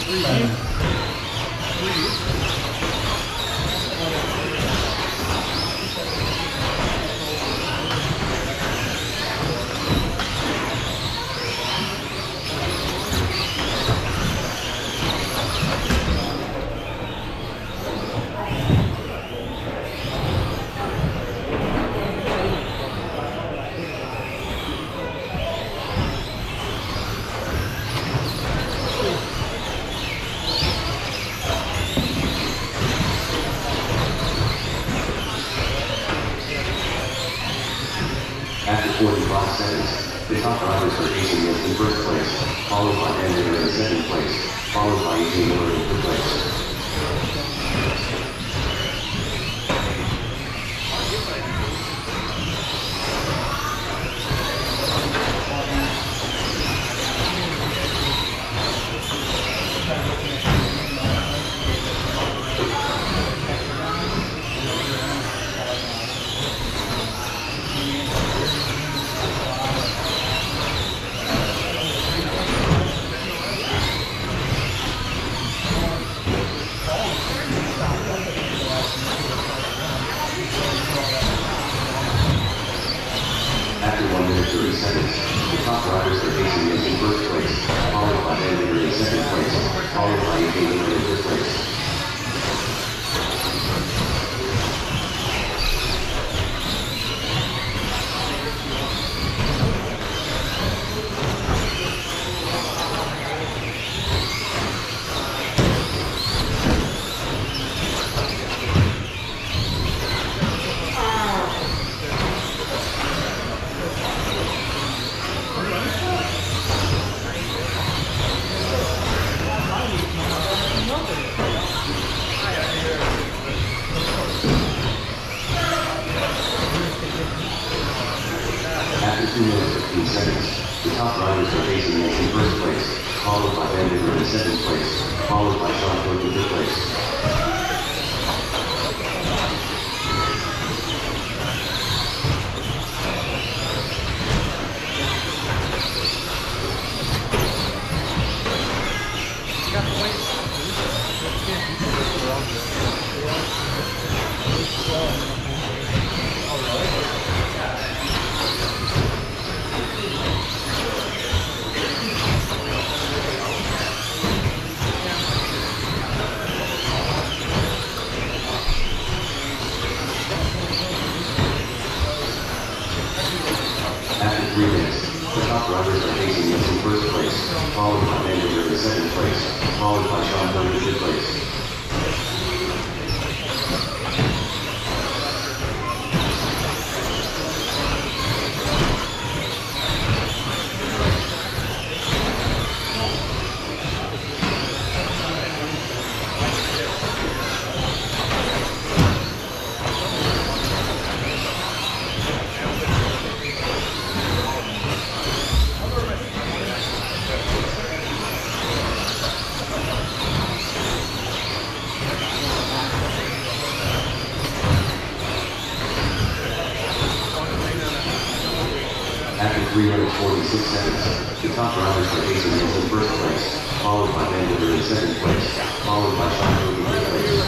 After 45 seconds, the top drivers are Jason Mills in first place, followed by Ben Miller in second place, followed by AJ Miller in third place. After 1 minute 30 seconds, the top drivers are Jason Mills in first place, followed by Ben Miller in second place, followed by AJ Miller in third place. After 2 minutes 15 seconds, the top drivers are Jason Mills in first place, followed by Ben Miller in second place, followed by Sean Cook in third place. After 3 minutes, the top drivers are Jason Mills in first place, followed by Ben Miller in second place, followed by Sean Cook in third place. After 346 seconds, the top drivers are Jason Mills in first place, followed by Ben Miller in second place, followed by Sean Cook in third place.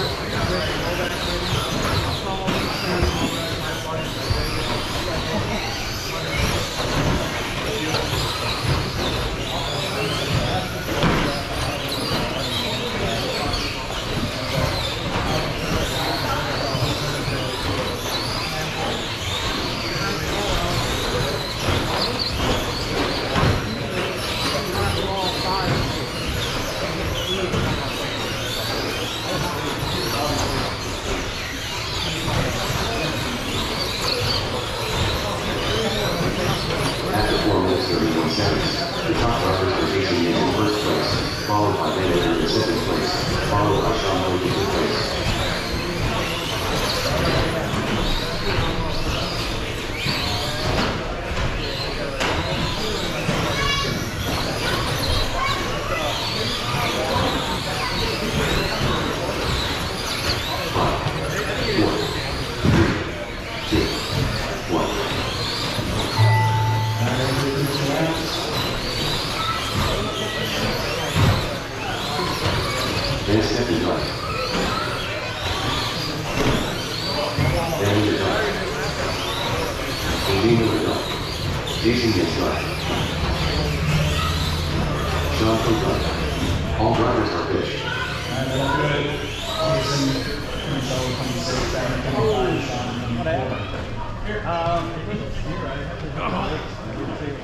Then step and drive. Then into drive. Lean over drive. Jason gets drive. Sean co-drive. All drivers are pitch.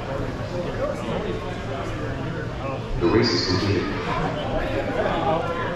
The race is completed.